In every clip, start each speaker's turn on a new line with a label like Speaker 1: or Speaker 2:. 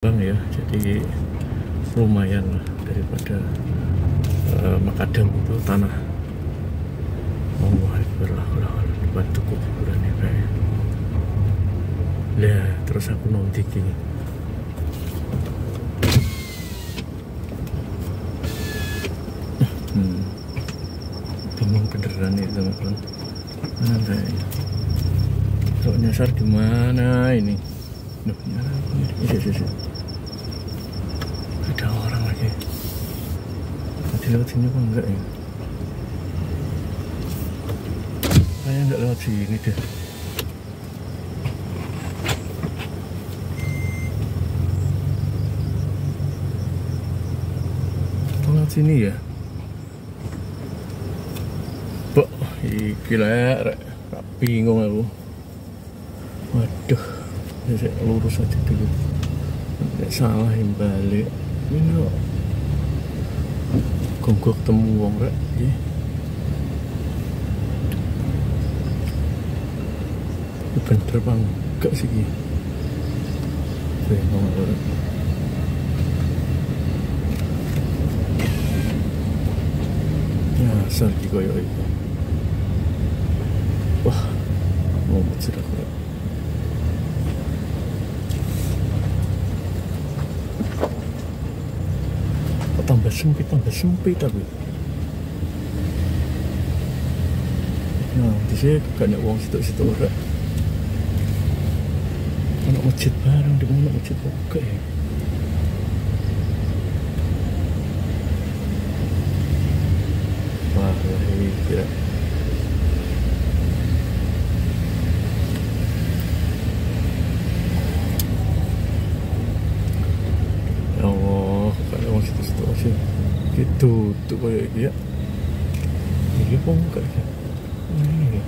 Speaker 1: bergelombang ya, jadi lumayan lah daripada makadam itu tanah. Allah Akbar, batu kuburan ya kayak. Lah terus aku nonton gini. Bingung beneran nih teman-teman. Mana ya? Kalau nyasar di mana ini? Duh, ini. Ada orang lagi. Tadi lewat sini apa enggak ya? Kayaknya enggak lewat sini deh. Lewat sini ya? Bok, iki rek. Bingung aku. Waduh, saya lurus aja dulu. Nek salah yang balik. Ini kok gonggok temu wong rek. Ini bener bang, gak sih ini? Bingung aku rek. Nyasar di koyo itu. Wah, mau becet aku rek. Tambah sempit tapi. Nah, di sini gak ada uang situ rek. Anak masjid bareng, di mana masjid buka ya? Wah, ini kira. Ya Allah, gak ada uang situ aja. Gitu, tuh kayak gitu ya. Ini apa enggak ya? Ini.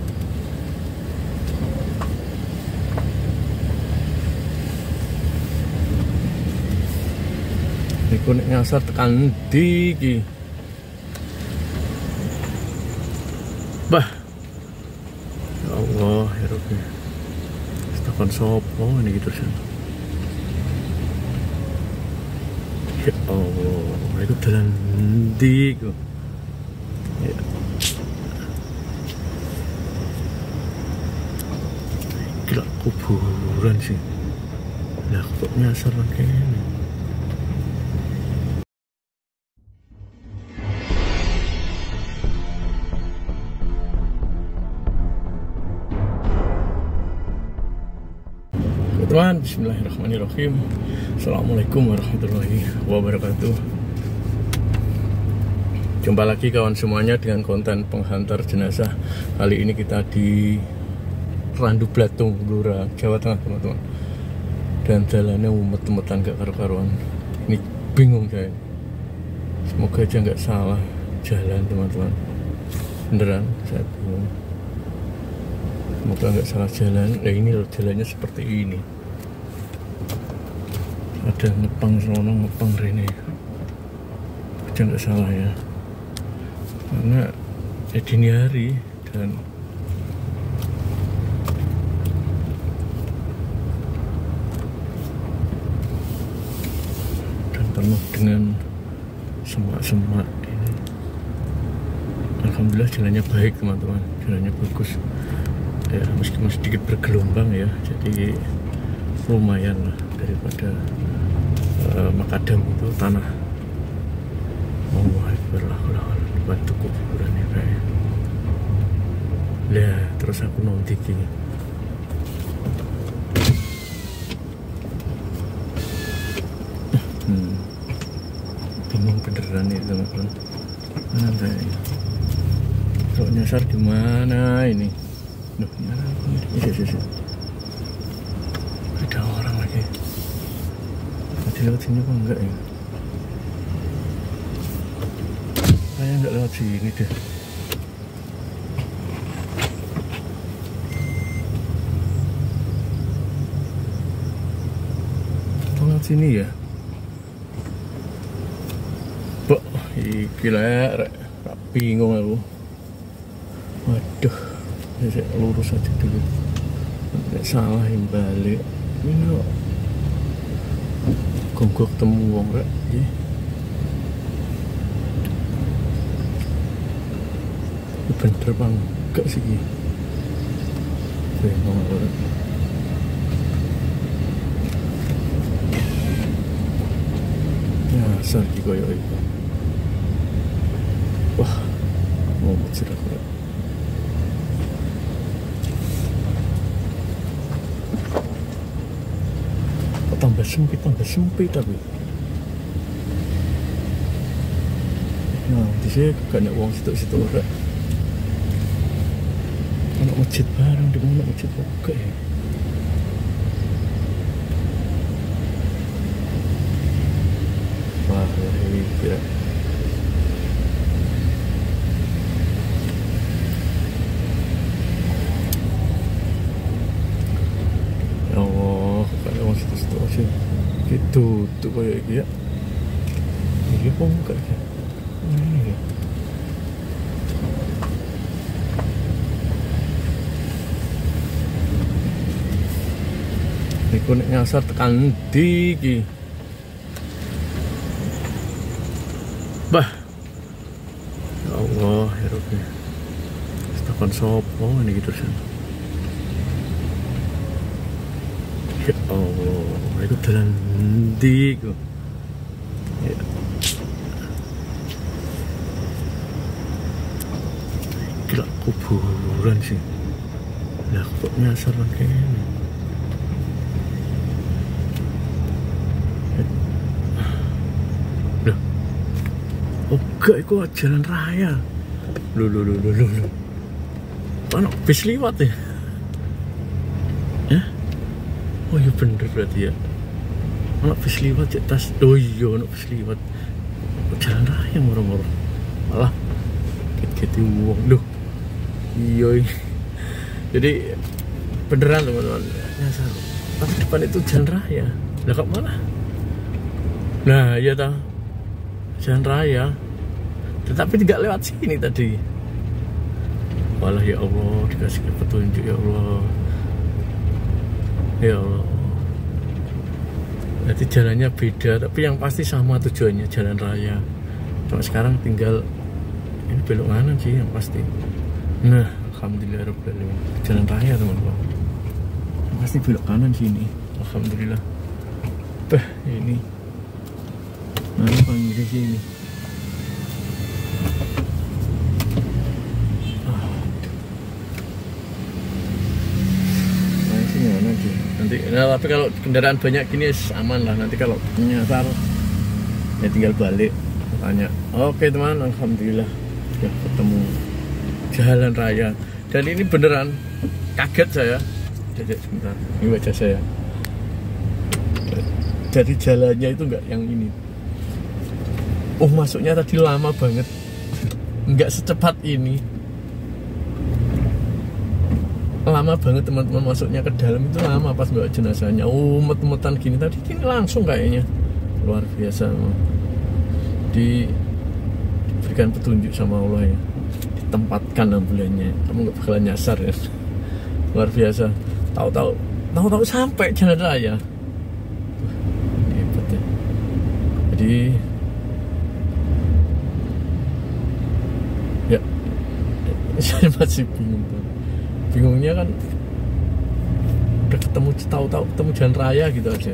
Speaker 1: Iku nek nyasar tekan ndi iki? Bah. Ya Allah, ya Rabbi. Tekan sopo ini gitu sih. Ya Allah, itu dalan ndi iku? Ya. Gila kuburan sih. Lah kok nyasar kayak ini? Teman, bismillahirrahmanirrahim. Assalamualaikum warahmatullahi wabarakatuh. Jumpa lagi kawan semuanya dengan konten penghantar jenazah. Kali ini kita di Randu Blatung, Blora, Jawa Tengah teman-teman. Dan jalannya umet-umetan gak karu-karuan. Ini bingung saya. Semoga aja gak salah jalan teman-teman. Beneran saya bingung. Semoga gak salah jalan. Nah ini loh jalannya seperti ini. Ada ngepang sono, ngepang rene. Aja nggak salah ya. Karena dini hari dan penuh dengan semak-semak ini. Alhamdulillah jalannya baik teman-teman, jalannya bagus. Ya meskipun sedikit bergelombang ya, jadi lumayan lah daripada makadam itu tanah. Allah Akbar, batu kuburan ya kayak. Lah terus aku nonton gini. Bingung beneran nih teman-teman. Mana ya? Kalau nyasar di mana ini? Duh, ini. Ada orang lagi. Tadi lewat sini apa enggak ya? Kayaknya enggak lewat sini deh. Lewat sini ya? Bok, iki rek. Bingung aku. Waduh, saya lurus aja dulu. Nek salah yang balik. Ini kok Gua ketemu wong rek iki. Bener bang, gak sih iki. Ngomong rek. Ya, asal iki koyo iki. Wah, mau cerita rek. Tambah sempit tapi nah di sini gak ada uang situ rek. Anak masjid bareng di mana masjid buka ya. Wah ini kira situ aja gitu tuh kayak gitu ya. Ini kok enggak ya ini ya. Ini kuning nyasar tekan di iki. Bah ya Allah ya Rabbi tekan sopo ini gitu sih. Ya Allah, itu jalan di kok. Ya. Gila kuburan sih. Lah kok nyasar kayaknya. Loh. Oh enggak, itu jalan raya. Loh. Mana bis liwat ya? Oh iya bener berarti ya. Anak bis liwat cek tas. Oh iya anak bis liwat. Jalan raya moro-moro. Malah gitu uang. Loh. Iya. Jadi beneran teman-teman. Nyasar. Pas depan itu jalan raya. Lah kok mana? Nah iya tau. Jalan raya. Tetapi tidak lewat sini tadi. Walah ya Allah dikasih petunjuk ya Allah. Ya Allah. Berarti jalannya beda, tapi yang pasti sama tujuannya jalan raya. Cuma sekarang tinggal ini belok kanan sih yang pasti. Nah, alhamdulillahirobbilalamin. Jalan raya teman-teman. Pasti belok kanan sini. Alhamdulillah. Bah, ini. Nah, panggil di sini. Nanti, nah, tapi kalau kendaraan banyak gini aman lah. Nanti kalau nyasar ya tinggal balik tanya. Oke teman, alhamdulillah ya ketemu jalan raya. Dan ini beneran kaget saya. Jadi sebentar, ini wajah saya. Jadi jalannya itu enggak yang ini. Oh masuknya tadi lama banget. Enggak secepat ini. Lama banget teman-teman masuknya ke dalam itu lama pas bawa jenazahnya. Oh met-metan gini tadi ini langsung kayaknya luar biasa. Diberikan petunjuk sama Allah ya, ditempatkan ambulannya. Kamu nggak bakalan nyasar ya. Luar biasa. Tahu-tahu sampai jalan raya. Hebat ya. Jadi ya saya masih bingung. Bingungnya kan udah tahu-tahu ketemu jalan raya gitu aja.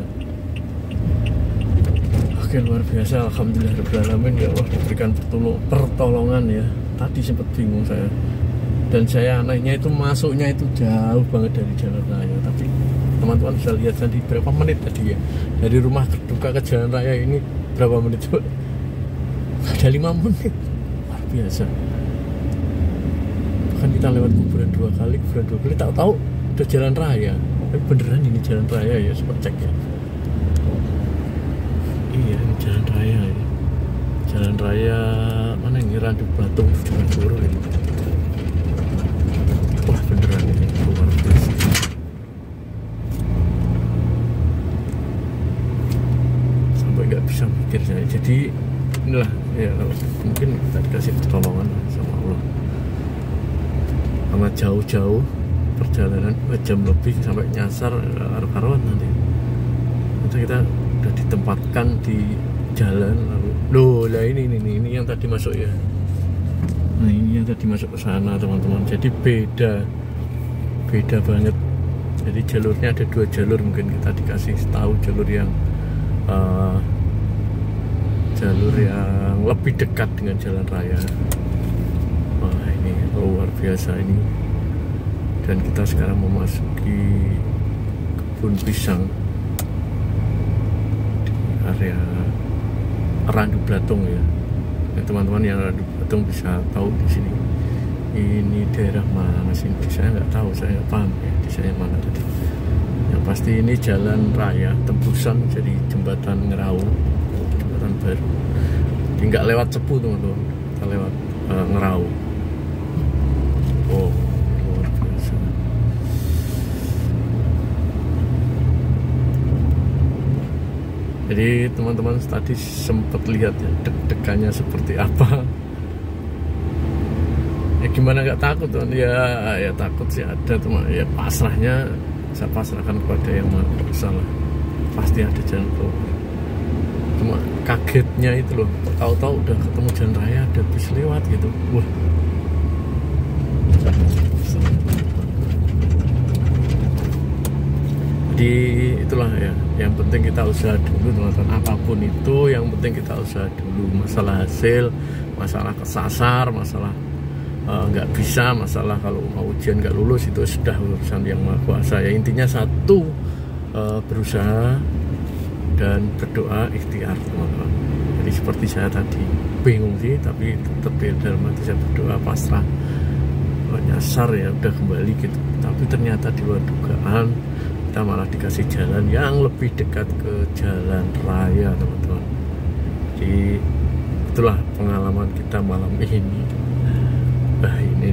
Speaker 1: Oke luar biasa, alhamdulillahirobbilalamin ya Allah diberikan pertolongan ya. Tadi sempat bingung saya. Dan saya anehnya itu masuknya itu jauh banget dari jalan raya. Tapi teman-teman bisa lihat tadi berapa menit tadi ya. Dari rumah duka ke jalan raya ini berapa menit coba? Ada 5 menit. Luar biasa. Kan kita lewat kuburan dua kali tahu-tahu udah jalan raya. Tapi beneran ini jalan raya ya, coba cek ya. Iya ini jalan raya ya. Jalan raya mana ini, Randu Batu Jogoro ini. Wah beneran ini luar biasa. Sampai nggak bisa mikir saya. Jadi inilah ya, mungkin kita dikasih pertolongan sama Allah. Amat jauh-jauh perjalanan 2 jam lebih sampai nyasar karuan nanti kita udah ditempatkan di jalan. Lalu loh lah ini yang tadi masuk ya. Nah ini yang tadi masuk ke sana teman-teman. Jadi beda banget. Jadi jalurnya ada 2 jalur, mungkin kita dikasih tahu jalur yang lebih dekat dengan jalan raya. Wah ini luar biasa ini. Dan kita sekarang memasuki kebun pisang di area Randu Blatung ya. Teman-teman yang Randu Blatung bisa tahu di sini. Ini daerah mana sih? Saya nggak tahu, saya nggak paham ya di saya mana tadi. Yang pasti ini jalan raya tembusan, jadi jembatan Ngerau, jembatan baru. Jadi nggak lewat Cepu teman-teman, kita lewat Ngerau. Oh luar biasa. Jadi teman-teman tadi sempat lihat ya deg-degannya seperti apa. Ya gimana nggak takut tuh? Ya takut sih ada teman. Ya pasrahnya saya pasrahkan kepada yang Maha Kuasa lah. Pasti ada jalan keluar. Cuma kagetnya itu loh, tahu-tahu udah ketemu jalan raya, ada bis lewat gitu. Wah. Jadi itulah ya, yang penting kita usaha dulu teman-teman. Apapun itu yang penting kita usaha dulu. Masalah hasil, masalah kesasar, masalah nggak bisa, masalah kalau mau ujian nggak lulus, itu sudah urusan yang Maha Kuasa ya. Intinya satu, berusaha dan berdoa, ikhtiar teman-teman. Jadi seperti saya tadi bingung sih, tapi tetap dalam hati saya berdoa, pasrah, nyasar ya udah kembali gitu. Tapi ternyata di luar dugaan kita malah dikasih jalan yang lebih dekat ke jalan raya teman-teman. Jadi itulah pengalaman kita malam ini. Ini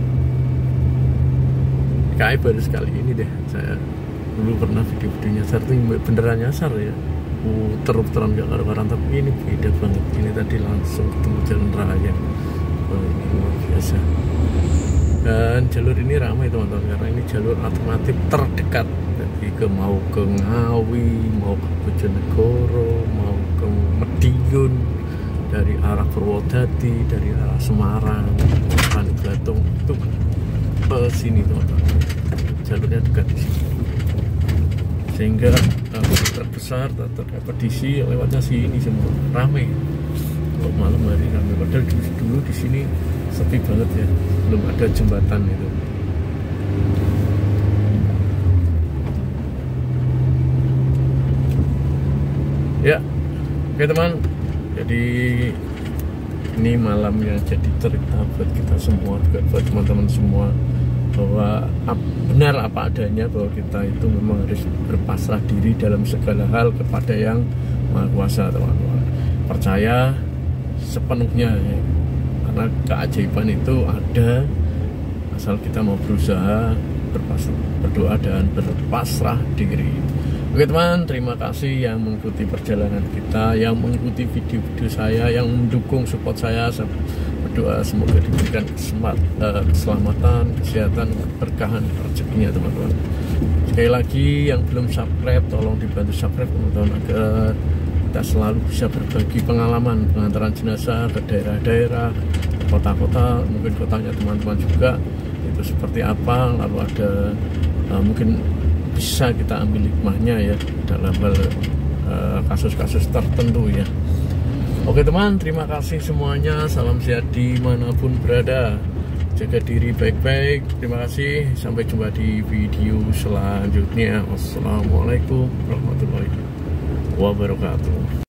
Speaker 1: kayak baru sekali ini deh, saya dulu pernah video nyasar tuh beneran nyasar ya, puter-puteran gak karuan, tapi ini beda banget. Ini tadi langsung ketemu jalan raya. Ini luar biasa. Dan jalur ini ramai teman-teman, karena ini jalur alternatif terdekat. Jadi mau ke Ngawi, mau ke Bojonegoro, mau ke Madiun, dari arah Purwodadi, dari arah Semarang, Randu Blatung, itu ke sini teman-teman. Jalurnya dekat di sini. Sehingga terbesar, terkapedisi lewatnya sini semua. Ramai. Kalau malam hari ramai. Padahal dulu di sini sepi banget ya. Belum ada jembatan itu. Ya, oke teman. Jadi ini malam yang jadi cerita buat kita semua, juga buat teman-teman semua, bahwa benar apa adanya, bahwa kita itu memang harus berpasrah diri dalam segala hal kepada yang Maha Kuasa teman-teman. Percaya sepenuhnya ya. Karena keajaiban itu ada asal kita mau berusaha, berdoa dan berpasrah diri. Oke teman, terima kasih yang mengikuti perjalanan kita, yang mengikuti video-video saya, yang mendukung support saya. Saya berdoa semoga diberikan keselamatan, kesehatan, keberkahan, rezekinya teman-teman. Sekali lagi yang belum subscribe, tolong dibantu subscribe teman-teman, agar kita selalu bisa berbagi pengalaman pengantaran jenazah ke daerah-daerah, ke kota-kota, mungkin kotanya teman-teman juga itu seperti apa, lalu ada mungkin bisa kita ambil hikmahnya ya dalam hal kasus-kasus tertentu ya. Oke teman, terima kasih semuanya, salam sehat dimanapun berada, jaga diri baik-baik, terima kasih, sampai jumpa di video selanjutnya. Wassalamualaikum warahmatullahi wabarakatuh.